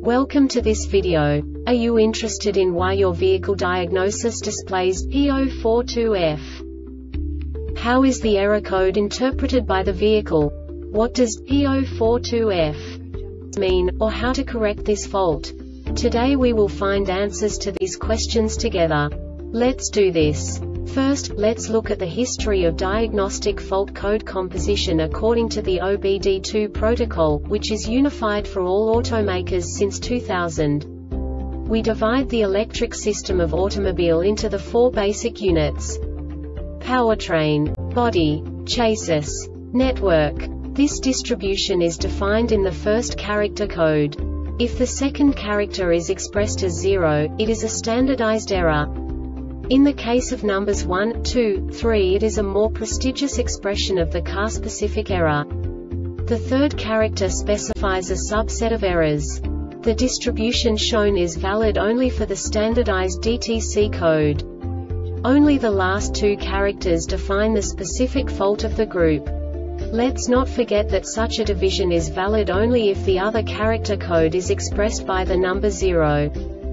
Welcome to this video. Are you interested in why your vehicle diagnosis displays P042F? How is the error code interpreted by the vehicle? What does P042F mean, or how to correct this fault? Today we will find answers to these questions together. Let's do this. First, let's look at the history of diagnostic fault code composition according to the OBD2 protocol, which is unified for all automakers since 2000. We divide the electric system of automobile into the four basic units: powertrain, body, chassis, network. This distribution is defined in the first character code. If the second character is expressed as 0, it is a standardized error. In the case of numbers 1, 2, 3, it is a more prestigious expression of the car-specific error. The third character specifies a subset of errors. The distribution shown is valid only for the standardized DTC code. Only the last two characters define the specific fault of the group. Let's not forget that such a division is valid only if the other character code is expressed by the number 0.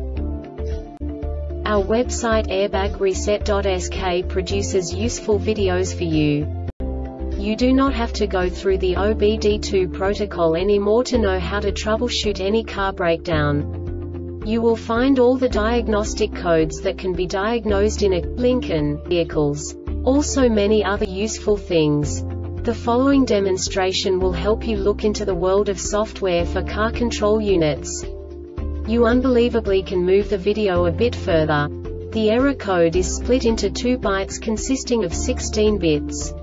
Our website airbagreset.sk produces useful videos for you. You do not have to go through the OBD2 protocol anymore to know how to troubleshoot any car breakdown. You will find all the diagnostic codes that can be diagnosed in a Lincoln vehicles. Also many other useful things. The following demonstration will help you look into the world of software for car control units. You unbelievably can move the video a bit further. The error code is split into 2 bytes consisting of 16 bits.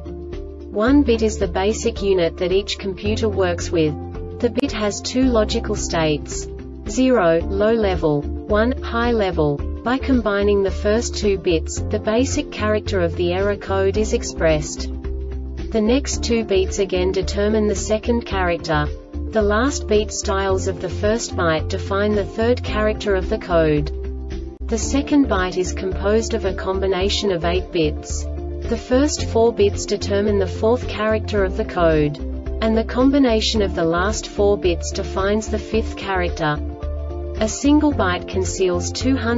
1 bit is the basic unit that each computer works with. The bit has 2 logical states: 0, low level, 1, high level. By combining the first 2 bits, the basic character of the error code is expressed. The next 2 beats again determine the second character. The last beat styles of the first byte define the third character of the code. The second byte is composed of a combination of 8 bits. The first 4 bits determine the fourth character of the code. And the combination of the last 4 bits defines the fifth character. A single byte conceals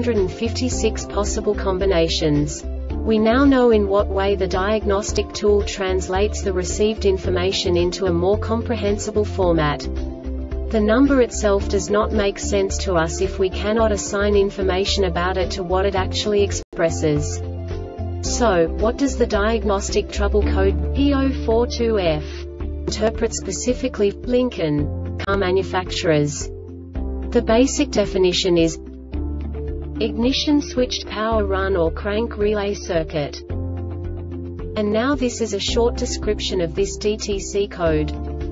256 possible combinations. We now know in what way the diagnostic tool translates the received information into a more comprehensible format. The number itself does not make sense to us if we cannot assign information about it to what it actually expresses. So, what does the diagnostic trouble code P042F interpret specifically for Lincoln car manufacturers? The basic definition is ignition switched power run or crank relay circuit. And now this is a short description of this DTC code.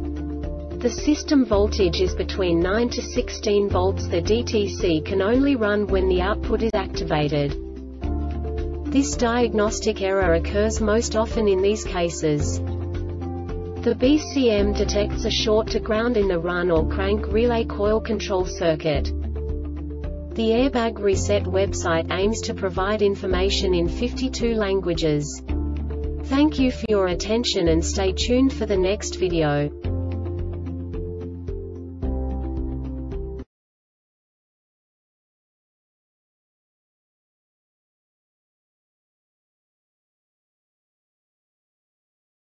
The system voltage is between 9 to 16 volts. The DTC can only run when the output is activated. This diagnostic error occurs most often in these cases. The BCM detects a short to ground in the run or crank relay coil control circuit. The Airbag Reset website aims to provide information in 52 languages. Thank you for your attention and stay tuned for the next video.